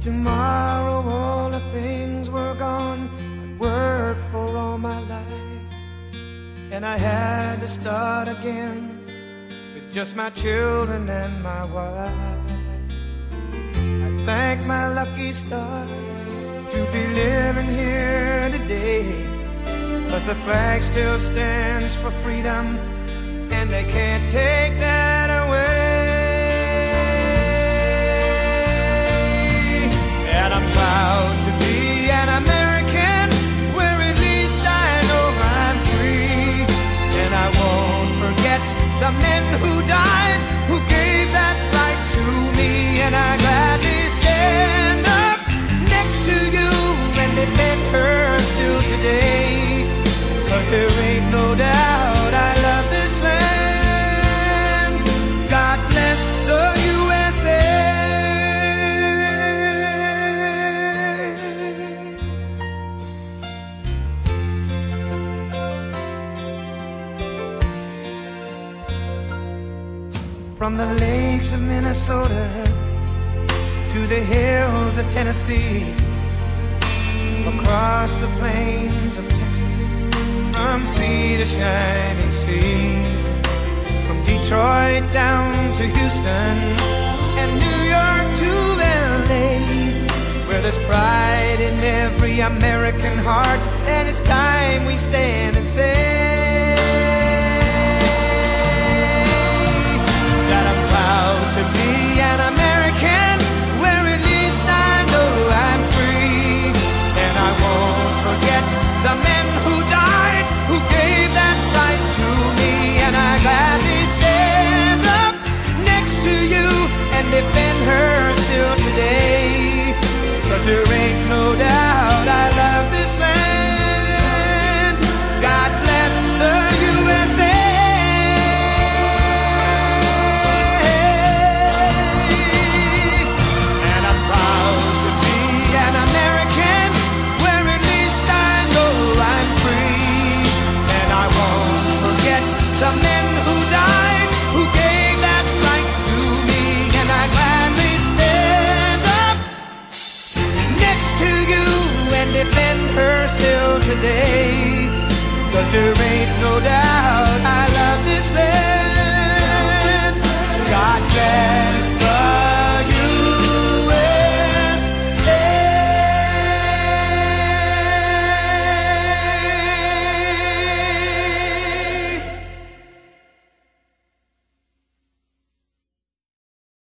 tomorrow all the things were gone I'd worked for all my life, and I had to start again with just my children and my wife. I thank my lucky stars to be living here today, 'cause the flag still stands for freedom, and they can't take that away. And I'm proud to be an American, where at least I know I'm free. And I won't forget the men who died, who gave that right to me. And I gladly stand up next to you and defend her still today, 'cause there ain't no doubt I love this land. God bless the USA. From the lakes of Minnesota to the hills of Tennessee, across the plains of Texas, from sea to shining sea, from Detroit down to Houston and New York to LA, where there's pride in every American heart. And it's time we stand and say that I'm proud to be an American, where at least I know I'm free. And I won't forget the men who died, who gave that right to me. And I gladly stand up next to you and defend her still today, 'cause there ain't no doubt I love this land. God bless the USA. And I'm proud to be an American, where at least I know I'm free. And I won't forget the men who died, who gave that right to me. And I gladly stand up next to you and defend her still today, 'cause there ain't no doubt I love this land.